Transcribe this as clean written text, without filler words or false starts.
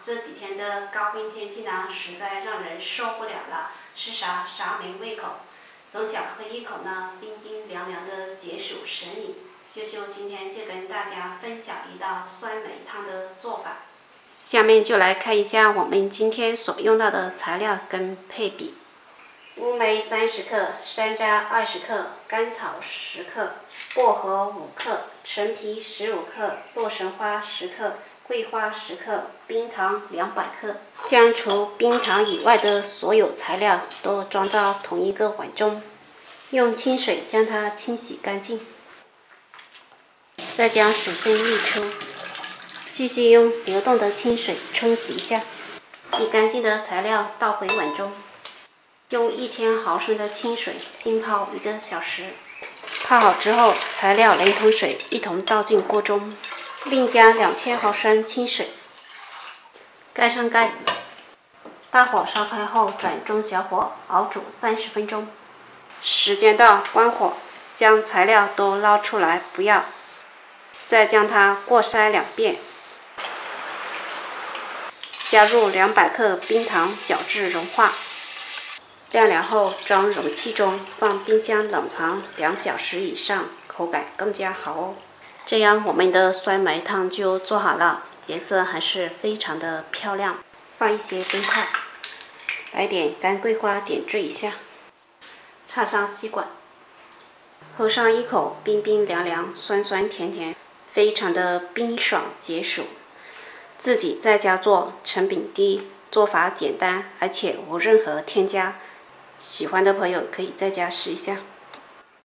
这几天的高温天气呢，实在让人受不了了，吃啥没胃口，总想喝一口呢冰冰凉凉的解暑神饮。秀秀今天就跟大家分享一道酸梅汤的做法。下面就来看一下我们今天所用到的材料跟配比。乌梅30克，山楂20克，甘草10克，薄荷5克，陈皮15克，洛神花10克，桂花10克，冰糖200克。将除冰糖以外的所有材料都装到同一个碗中，用清水将它清洗干净，再将水分沥出，继续用流动的清水冲洗一下。洗干净的材料倒回碗中，用1000毫升的清水浸泡1个小时。泡好之后，材料连同水一同倒进锅中，另加2000毫升清水，盖上盖子，大火烧开后转中小火熬煮30分钟。时间到，关火，将材料都捞出来不要，再将它过筛2遍，加入200克冰糖搅至融化。晾凉后装容器中，放冰箱冷藏2小时以上，口感更加好哦。这样我们的酸梅汤就做好了，颜色还是非常的漂亮。放一些冰块，来点干桂花点缀一下，插上吸管，喝上一口冰冰凉凉、酸酸甜甜，非常的冰爽解暑。自己在家做，成本低，做法简单，而且无任何添加。喜欢的朋友可以在家试一下。